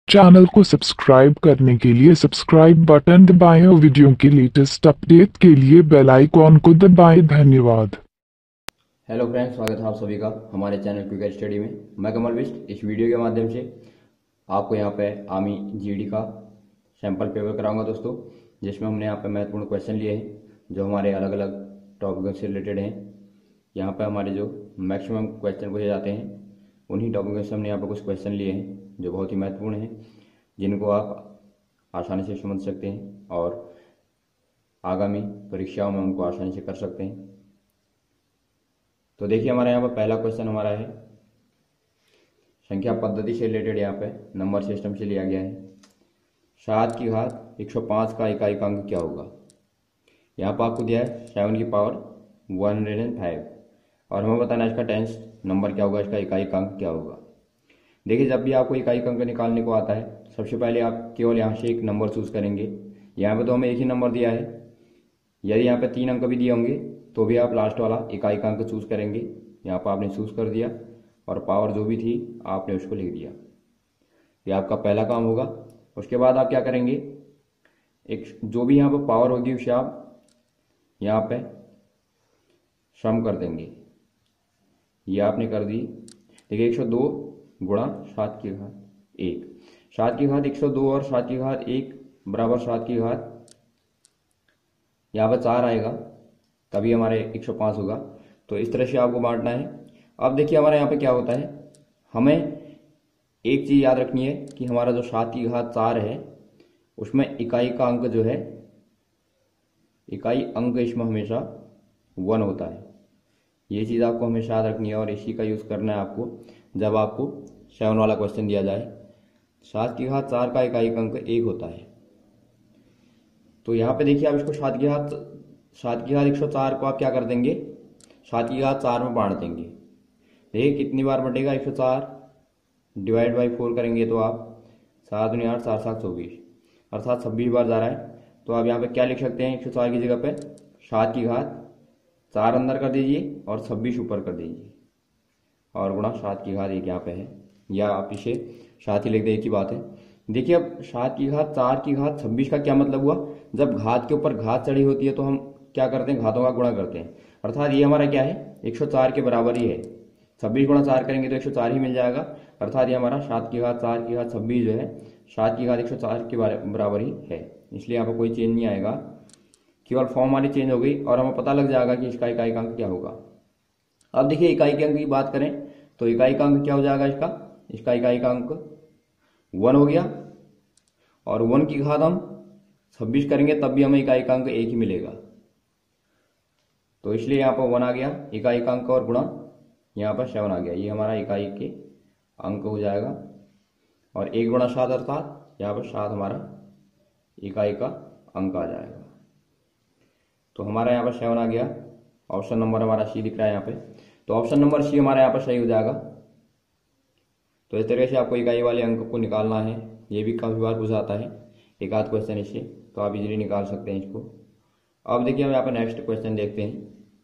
Channel को subscribe करने के लिए सब्सक्राइब बटन दबाएं और वीडियो के लेटेस्ट अपडेट के लिए बेल आइकॉन को दबाएं। धन्यवाद। हेलो फ्रेंड्स, स्वागत है आप सभी का हमारे चैनल क्विक स्टडी में। मैं कमल बिष्ट इस वीडियो के माध्यम से आपको यहाँ पे आर्मी जीडी का सैंपल पेपर कराऊंगा दोस्तों, जिसमें हमने यहाँ पे महत्वपूर्ण क्वेश्चन लिए हैं जो हमारे अलग अलग टॉपिकों से रिलेटेड हैं। यहाँ पे हमारे जो मैक्सिमम क्वेश्चन पूछे जाते हैं उन्हीं टॉपिकों से हमने यहाँ पर कुछ क्वेश्चन लिए हैं जो बहुत ही महत्वपूर्ण हैं, जिनको आप आसानी से समझ सकते हैं और आगामी परीक्षाओं में उनको आसानी से कर सकते हैं। तो देखिए, हमारे यहाँ पर पहला क्वेश्चन हमारा है संख्या पद्धति से रिलेटेड, यहाँ पे नंबर सिस्टम से लिया गया है। 7 की घात 105 का इकाई अंक क्या होगा। यहाँ पर आपको दिया है 7 की पावर 105 और हमें बताना है इसका 10th नंबर क्या होगा, इसका इकाई अंक क्या होगा। देखिए, जब भी आपको इकाई अंक निकालने को आता है सबसे पहले आप केवल यहाँ से एक नंबर चूज करेंगे। यहाँ पे तो हमें एक ही नंबर दिया है, यदि यहाँ पे 3 अंक भी दिए होंगे तो भी आप लास्ट वाला इकाई अंक चूज करेंगे। यहाँ पर आपने चूज कर दिया और पावर जो भी थी आपने उसको लिख दिया। ये आपका पहला काम होगा। उसके बाद आप क्या करेंगे, एक जो भी यहाँ पर पावर होगी उसे आप यहाँ पे सम कर देंगे। ये आपने कर दी। देखिए, 102 गुणा 7 की घात 1, 7 की घात 102 और 7 की घात 1 बराबर 7 की घात, यहाँ पर 4 आएगा तभी हमारे 105 होगा। तो इस तरह से आपको बांटना है। अब देखिए, हमारे यहाँ पे क्या होता है, हमें एक चीज याद रखनी है कि हमारा जो 7 की घात 4 है उसमें इकाई का अंक जो है, इकाई अंक इसमें हमेशा 1 होता है। ये चीज आपको हमेशा याद रखनी है और इसी का यूज करना है आपको जब आपको 7 वाला क्वेश्चन दिया जाए। 7 की घात 4 का इकाई अंक 1 होता है। तो यहाँ पे देखिए, आप इसको 7 की घात 104 को आप क्या कर देंगे, 7 की घात 4 में बांट देंगे। देखिए कितनी बार बटेगा, 104 डिवाइड बाई 4 करेंगे तो आप 7 दूनी 8 4 7 24 अर्थात 26 बार जा रहा है। तो आप यहाँ पे क्या लिख सकते हैं, 104 की जगह पे 7 की घात 4 अंदर कर दीजिए और 26 ऊपर कर दीजिए और गुणा 7 की घात 1 यहाँ पे है, या आप इसे 7 ही लिख दे, एक ही बात है। देखिए, अब 7 की घात 4 की घात 26 का क्या मतलब हुआ, जब घात के ऊपर घात चढ़ी होती है तो हम क्या करते हैं, घातों का गुणा करते हैं। अर्थात ये हमारा क्या है, 104 के बराबर ही है। 26 गुणा 4 करेंगे तो 104 ही मिल जाएगा। अर्थात ये हमारा 7 की घात 4 की घात 26 जो है 7 की घात 104 के बराबर ही है। इसलिए यहाँ पर कोई चेंज नहीं आएगा, केवल फॉर्म हमारी चेंज हो गई और हमें पता लग जाएगा कि इसका इकाई अंक क्या होगा। अब देखिए, इकाई के अंक की बात करें तो इकाई का अंक क्या हो जाएगा, इसका इकाई का अंक 1 हो गया और 1 की घात हम 26 करेंगे तब भी हमें इकाई का अंक 1 ही मिलेगा। तो इसलिए यहाँ पर 1 आ गया इकाई का अंक और गुणा यहाँ पर 7 आ गया, ये हमारा इकाई के अंक हो जाएगा। और 1 गुणा 7 अर्थात यहाँ पर 7 हमारा इकाई का अंक आ जाएगा। तो हमारा यहाँ पर 7 आ गया। ऑप्शन नंबर हमारा सी दिख रहा है यहाँ पे, तो ऑप्शन नंबर सी हमारा यहाँ पर सही हो जाएगा। तो इस तरह से आपको इकाई वाले अंक को निकालना है। ये भी काफी बार पूछा जाता है, एक आध क्वेश्चन इससे, तो आप इजीली निकाल सकते हैं इसको। अब देखिए, हम यहाँ पर नेक्स्ट क्वेश्चन देखते हैं।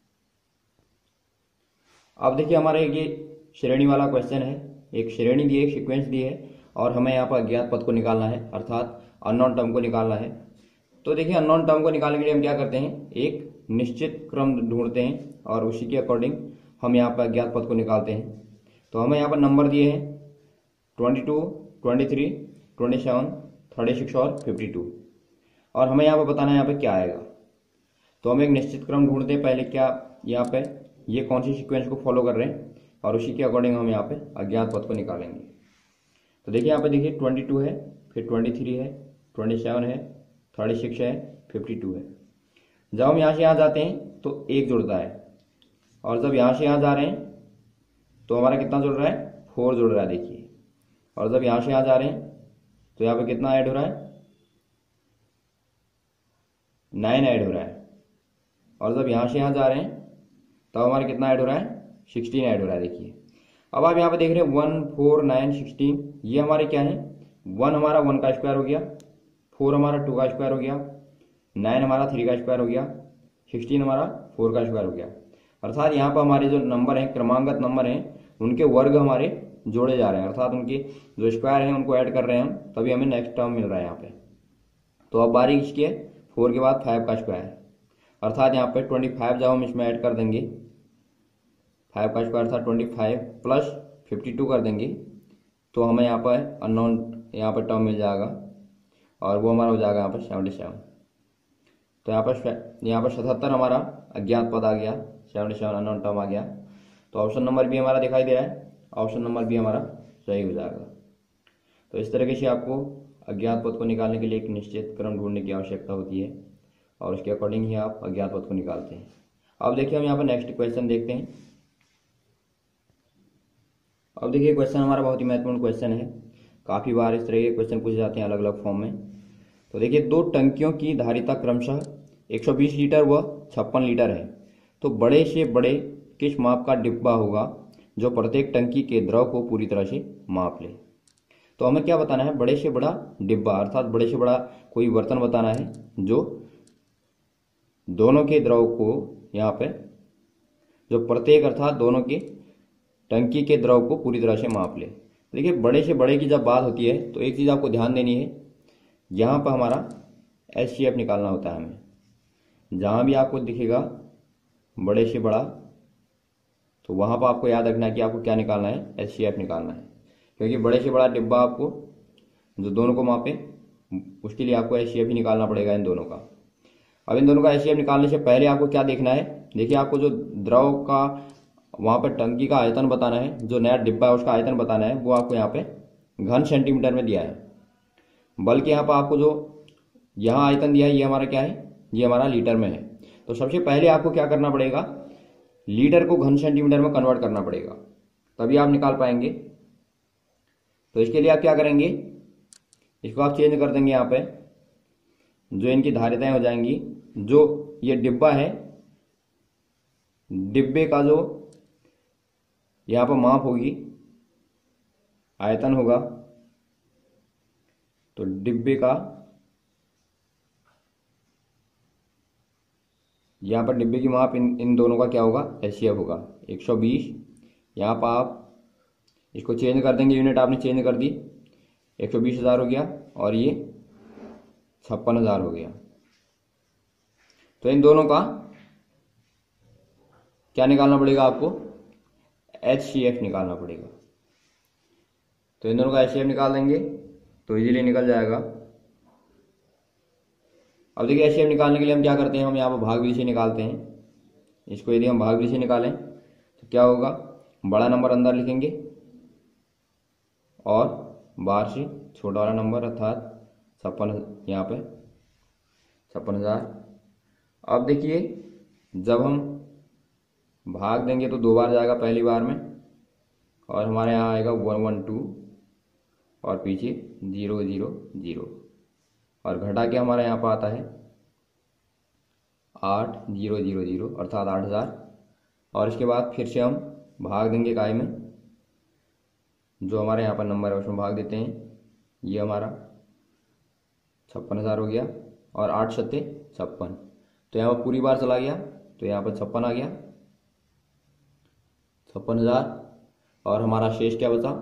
अब देखिए, हमारा ये श्रेणी वाला क्वेश्चन है। एक श्रेणी दी है, एक सीक्वेंस दी है और हमें यहाँ पर अज्ञात पद को निकालना है, अर्थात अननोन टर्म को निकालना है। तो देखिए, अननोन टर्म को निकालने के लिए हम क्या करते हैं, एक निश्चित क्रम ढूंढते हैं और उसी के अकॉर्डिंग हम यहाँ पर अज्ञात पद को निकालते हैं। तो हमें यहाँ पर नंबर दिए हैं 22, 23, 27, 36 और 52 और हमें यहाँ पर बताना है यहाँ पे क्या आएगा। तो हम एक निश्चित क्रम ढूंढते हैं, पहले क्या यहाँ पे ये कौन सी सीक्वेंस को फॉलो कर रहे हैं और उसी के अकॉर्डिंग हम यहाँ पे अज्ञात पद को निकालेंगे। तो देखिए, यहाँ पे देखिए 22 है, फिर 23 है, 27 है, 36 है, 52 है। जब हम यहाँ से यहाँ जाते हैं तो 1 जुड़ता है और जब यहाँ से यहाँ जा रहे हैं तो हमारा कितना जुड़ रहा है, 4 जुड़ रहा है। देखिए, और जब यहाँ से यहाँ जा रहे हैं तो यहाँ पे कितना ऐड हो रहा है, 9 ऐड हो रहा है। और जब यहाँ से यहाँ जा रहे हैं तब हमारा कितना ऐड हो रहा है, 16 ऐड हो रहा है। देखिए, अब आप यहाँ पे देख रहे हैं 1, 4, 9, 16, ये हमारे क्या है, 1 हमारा 1 का स्क्वायर हो गया, 4 हमारा 2 का स्क्वायर हो गया, 9 हमारा 3 का स्क्वायर हो गया, 16 हमारा 4 का स्क्वायर हो गया। अर्थात यहाँ पर हमारे जो नंबर हैं, क्रमांगत नंबर हैं, उनके वर्ग हमारे जोड़े जा रहे हैं, अर्थात उनके जो स्क्वायर हैं उनको ऐड कर रहे हैं हम, तभी हमें नेक्स्ट टर्म मिल रहा है यहाँ पे। तो अब बारी किसकी है, 4 के बाद 5 का स्क्वायर, अर्थात यहाँ पे 25 जब हम इसमें ऐड कर देंगे, 5 का स्क्वायर था 25 प्लस 52 कर देंगे, तो हमें यहाँ पर अननोन यहाँ पर टर्म मिल जाएगा, और वो हमारा हो जाएगा यहाँ पर 77। तो यहाँ पर 77 हमारा अज्ञात पद आ गया, 77 अननोन टर्म आ गया। तो ऑप्शन नंबर बी हमारा दिखाई दे रहा है, ऑप्शन नंबर बी हमारा सही हो जाएगा। तो इस तरीके से आपको अज्ञात पद को निकालने के लिए एक निश्चित क्रम ढूंढने की आवश्यकता होती है, और उसके अकॉर्डिंग ही आप अज्ञात पद को निकालते हैं। अब देखिए हम यहाँ पर नेक्स्ट क्वेश्चन देखते हैं। अब देखिए क्वेश्चन हमारा बहुत ही महत्वपूर्ण क्वेश्चन है, काफ़ी बार इस तरह के क्वेश्चन पूछे जाते हैं अलग अलग फॉर्म में। तो देखिए 2 टंकियों की धारिता क्रमशः 120 लीटर व 56 लीटर है, तो बड़े से बड़े किस माप का डिब्बा होगा जो प्रत्येक टंकी के द्रव को पूरी तरह से माप ले। तो हमें क्या बताना है, बड़े से बड़ा डिब्बा, अर्थात बड़े से बड़ा कोई बर्तन बताना है जो दोनों के द्रव को यहाँ पे, जो प्रत्येक अर्थात दोनों के टंकी के द्रव को पूरी तरह से माप ले। देखिए बड़े से बड़े की जब बात होती है तो एक चीज़ आपको ध्यान देनी है, यहाँ पर हमारा HCF निकालना होता है हमें। जहाँ भी आपको दिखेगा बड़े से बड़ा, तो वहाँ पर आपको याद रखना है कि आपको क्या निकालना है, HCF निकालना है, क्योंकि बड़े से बड़ा डिब्बा आपको जो दोनों को मापे उसके लिए आपको HCF ही निकालना पड़ेगा इन दोनों का। अब इन दोनों का HCF निकालने से पहले आपको क्या देखना है, देखिए आपको जो द्रव का वहाँ पर टंकी का आयतन बताना है, जो नया डिब्बा है उसका आयतन बताना है, वो आपको यहाँ पे घन सेंटीमीटर में दिया है, बल्कि यहाँ पर आपको जो यहाँ आयतन दिया है ये हमारा क्या है, ये हमारा लीटर में है। तो सबसे पहले आपको क्या करना पड़ेगा, लीटर को घन सेंटीमीटर में कन्वर्ट करना पड़ेगा, तभी आप निकाल पाएंगे। तो इसके लिए आप क्या करेंगे, इसको आप चेंज कर देंगे, यहाँ पे जो इनकी धारिताएं हो जाएंगी, जो ये डिब्बा है, डिब्बे का जो यहाँ पर माप होगी, आयतन होगा, तो डिब्बे का यहाँ पर डिब्बे की माप इन दोनों का क्या होगा, HCF होगा 120। यहाँ पर आप इसको चेंज कर देंगे, यूनिट आपने चेंज कर दी, 120,000 हो गया और ये 56,000 हो गया। तो इन दोनों का क्या निकालना पड़ेगा आपको, HCF निकालना पड़ेगा। तो इन दोनों का HCF निकाल देंगे तो इजीली निकल जाएगा। अब देखिए HCF निकालने के लिए हम क्या करते हैं, हम यहाँ पर भाग विधि से निकालते हैं। इसको यदि हम भाग विधि से निकालें तो क्या होगा, बड़ा नंबर अंदर लिखेंगे और बाहर से छोटा वाला नंबर अर्थात 56, यहाँ पे 56,000। अब देखिए जब हम भाग देंगे तो 2 बार जाएगा, पहली बार में, और हमारे यहाँ आएगा 112 और पीछे 000, और घटा के हमारे यहाँ पर आता है 8000 अर्थात 8,000। और इसके बाद फिर से हम भाग देंगे इकाई में, जो हमारे यहाँ पर नंबर है उसमें भाग देते हैं, ये हमारा 56,000 हो गया, और 8 सत्ते 56, तो यहाँ पर पूरी बार चला गया, तो यहाँ पर 56 आ गया, 56,000। और हमारा शेष क्या बचा,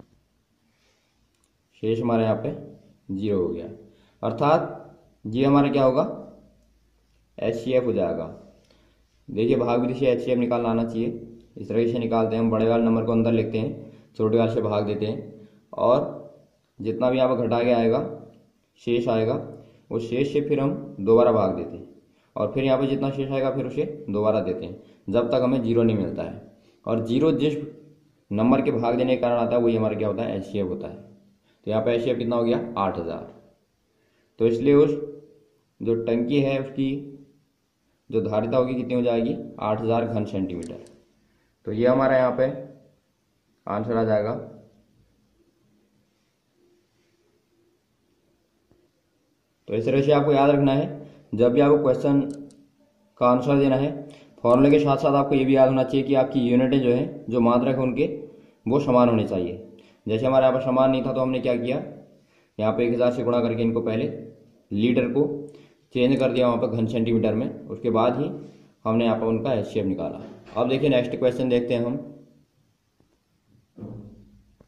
शेष हमारे यहाँ पे 0 हो गया, अर्थात ये हमारा क्या होगा, HCF हो जाएगा। देखिए भाग विधि से HCF निकालना आना चाहिए, इस तरह से निकालते हैं हम, बड़े वाले नंबर को अंदर लिखते हैं, छोटे वाले से भाग देते हैं, और जितना भी यहाँ पर घटा के आएगा शेष आएगा, उस शेष से फिर हम दोबारा भाग देते हैं, और फिर यहाँ पर जितना शेष आएगा फिर उसे दोबारा देते हैं, जब तक हमें 0 नहीं मिलता है। और 0 जिस नंबर के भाग देने के कारण आता है वही हमारा क्या होता है, HCF होता है। तो यहाँ पर HCF कितना हो गया, 8,000। तो इसलिए उस जो टंकी है उसकी जो धारिता होगी कितनी हो जाएगी, 8,000 घन सेंटीमीटर। तो ये हमारा यहाँ पे आंसर आ जाएगा। तो इस तरह से आपको याद रखना है, जब भी आपको क्वेश्चन का आंसर देना है, फॉर्मूले के साथ साथ आपको ये भी याद होना चाहिए कि आपकी यूनिटें जो है, जो मात्रक है उनके, वो समान होने चाहिए। जैसे हमारे यहाँ पर समान नहीं था तो हमने क्या किया, यहाँ पे 1000 से गुणा करके इनको पहले लीटर को चेंज कर दिया वहाँ पर घन सेंटीमीटर में, उसके बाद ही हमने यहाँ पर उनका HCF निकाला। अब देखिए नेक्स्ट क्वेश्चन देखते हैं हम।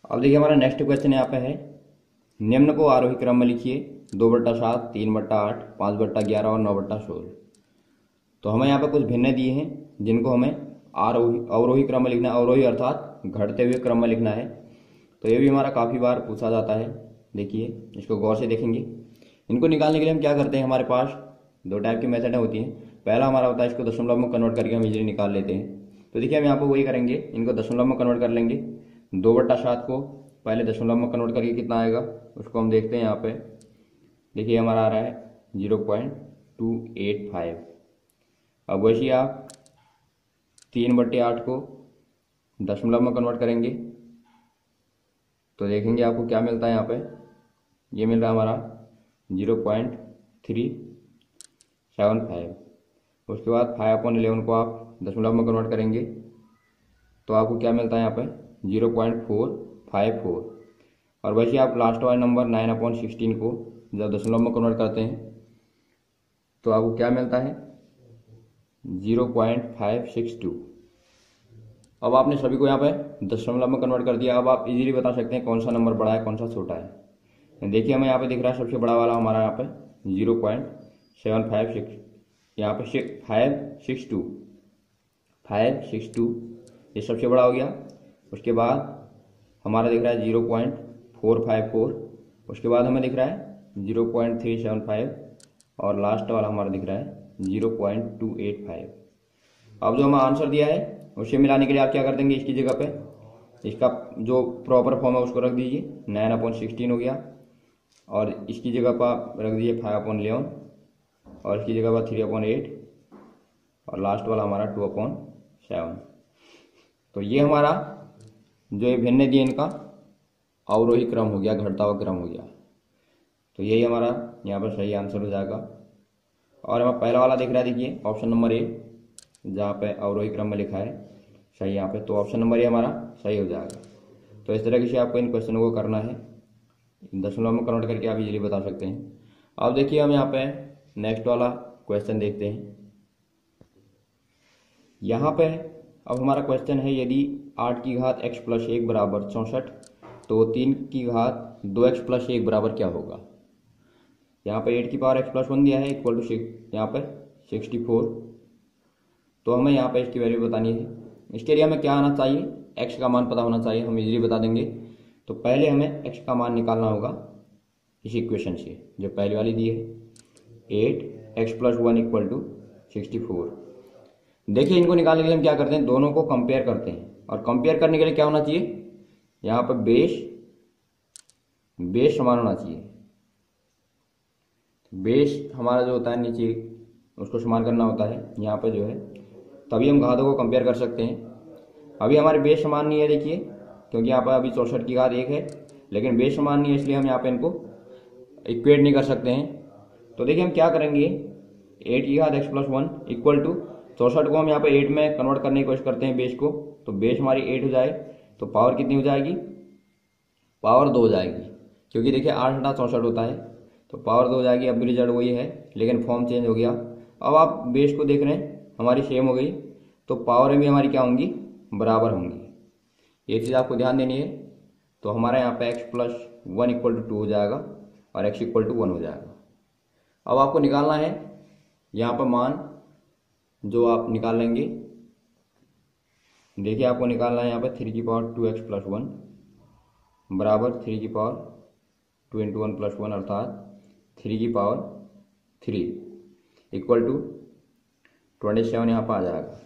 अब देखिए हमारा नेक्स्ट क्वेश्चन यहाँ पे है, निम्न को आरोही क्रम में लिखिए, 2/7, 3/8, 5/11 और 9/16। तो हमें यहाँ पे कुछ भिन्न दिए हैं जिनको हमें अवरोही क्रम में लिखना है, अवरोही अर्थात घटते हुए क्रम में लिखना है। तो ये भी हमारा काफ़ी बार पूछा जाता है। देखिए इसको गौर से देखेंगे। इनको निकालने के लिए हम क्या करते हैं, हमारे पास दो टाइप की मेथड होती हैं। पहला हमारा होता है इसको दशमलव में कन्वर्ट करके हम इजीली निकाल लेते हैं। तो देखिए हम यहाँ पर वही करेंगे, इनको दशमलव में कन्वर्ट कर लेंगे। 2/7 को पहले दशमलव में कन्वर्ट करके कितना आएगा उसको हम देखते हैं। यहाँ पे देखिए हमारा आ रहा है 0.285। अब वैसे आप 3/8 को दशमलव में कन्वर्ट करेंगे तो देखेंगे आपको क्या मिलता है। यहाँ पे ये मिल रहा है हमारा 0.375। उसके बाद 5/11 को आप दशमलव में कन्वर्ट करेंगे तो आपको क्या मिलता है यहाँ पे 0.454। और वैसे आप लास्ट वाले नंबर 9/16 को जब दशमलव में कन्वर्ट करते हैं तो आपको क्या मिलता है 0.562। अब आपने सभी को यहाँ पे दशमलव में कन्वर्ट कर दिया। अब आप इजीली बता सकते हैं कौन सा नंबर बड़ा है कौन सा छोटा है। देखिए हमें यहाँ पे दिख रहा है सबसे बड़ा वाला हमारा यहाँ पे 0.756, यहाँ पे 562 ये सबसे बड़ा हो गया। उसके बाद हमारा दिख रहा है 0.454, उसके बाद हमें दिख रहा है 0.375 और लास्ट वाला हमारा दिख रहा है 0.285। अब जो हमें आंसर दिया है उसे मिलाने के लिए आप क्या कर देंगे, इसकी जगह पे इसका जो प्रॉपर फॉर्म है उसको रख दीजिए, 9/16 हो गया। और इसकी जगह पर आप रख दीजिए 5/11 और इसकी जगह पर 3/8 और लास्ट वाला हमारा 2/7। तो ये हमारा जो ये भिन्न दिए इनका अवरोही क्रम हो गया, घटता हुआ क्रम हो गया। तो यही हमारा यहाँ पर सही आंसर हो जाएगा। और हमें पहला वाला दिख रहा है, देखिए ऑप्शन नंबर ए, जहाँ पे अवरोही क्रम में लिखा है सही यहाँ पे, तो ऑप्शन नंबर ए हमारा सही हो जाएगा। तो इस तरीके से आपको इन क्वेश्चनों को करना है, दशमलव में कन्वर्ट करके आप इजीली बता सकते हैं। अब देखिए हम यहाँ पे नेक्स्ट वाला क्वेश्चन देखते हैं। यहाँ पे अब हमारा क्वेश्चन है, यदि 8 की घात x + 1 बराबर 64 तो 3 की घात 2x + 1 बराबर क्या होगा। यहाँ पे 8 की पावर x + 1 दिया है इक्वल टू 6, यहाँ पे 64। तो हमें यहाँ पे इसकी वैल्यू बतानी है। इसके लिए हमें क्या आना चाहिए, x का मान पता होना चाहिए, हम इजीली बता देंगे। तो पहले हमें x का मान निकालना होगा इस इक्वेशन से जो पहली वाली दी है, 8x + 1 = 64। देखिए इनको निकालने के लिए हम क्या करते हैं, दोनों को कंपेयर करते हैं। और कंपेयर करने के लिए क्या होना चाहिए, यहाँ पर बेस समान होना चाहिए। बेस हमारा जो होता है नीचे उसको समान करना होता है यहाँ पे जो है, तभी हम घातों को कंपेयर कर सकते हैं। अभी हमारे बेस समान नहीं है, देखिए, क्योंकि यहाँ पर अभी 64 की घात 1 है, लेकिन बेस समान नहीं है इसलिए हम यहाँ पे इनको इक्वेट नहीं कर सकते हैं। तो देखिए हम क्या करेंगे, 8 की घात x + 1 = 64 को हम यहाँ पे 8 में कन्वर्ट करने की कोशिश करते हैं बेस को। तो बेस हमारी 8 हो जाए तो पावर कितनी हो जाएगी, पावर 2 हो जाएगी, क्योंकि देखिए 8 × 64 होता है तो पावर 2 हो जाएगी। अब भी रिजल्ट वही है लेकिन फॉर्म चेंज हो गया। अब आप बेस को देख रहे हैं हमारी सेम हो गई तो पावर भी हमारी क्या होंगी, बराबर होंगी। ये चीज़ आपको ध्यान देनी है। तो हमारा यहाँ पे x + 1 = 2 हो जाएगा और x = 1 हो जाएगा। अब आपको निकालना है यहाँ पर मान जो आप निकाल लेंगे। देखिए आपको निकालना है यहाँ पे 3 की पावर 2x + 1 बराबर 3 की पावर 2 × 1 + 1 अर्थात 3 की पावर 3 = 27 यहाँ पर आ जाएगा।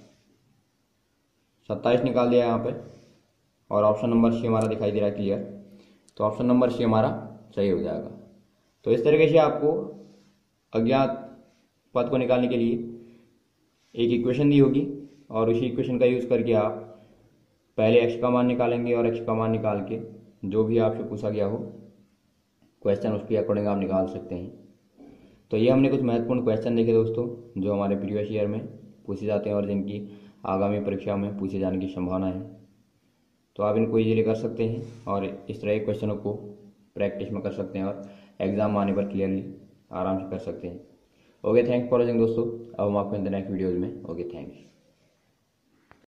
27 निकाल दिया यहाँ पे और ऑप्शन नंबर सी हमारा दिखाई दे रहा है क्लियर। तो ऑप्शन नंबर सी हमारा सही हो जाएगा। तो इस तरीके से आपको अज्ञात पद को निकालने के लिए एक इक्वेशन दी होगी और उसी इक्वेशन का यूज़ करके आप पहले x का मान निकालेंगे और x का मान निकाल के जो भी आपसे पूछा गया हो क्वेश्चन उसके अकॉर्डिंग आप निकाल सकते हैं। तो ये हमने कुछ महत्वपूर्ण क्वेश्चन देखे दोस्तों जो हमारे प्रीवियस ईयर में पूछे जाते हैं और जिनकी आगामी परीक्षा में पूछे जाने की संभावना है। तो आप इनको इजीली कर सकते हैं और इस तरह के क्वेश्चनों को प्रैक्टिस में कर सकते हैं और एग्जाम आने पर क्लियरली आराम से कर सकते हैं। ओके, थैंक्स फॉर वॉचिंग दोस्तों। अब हम आपको नेक्स्ट वीडियोज़ में ओके थैंक्स।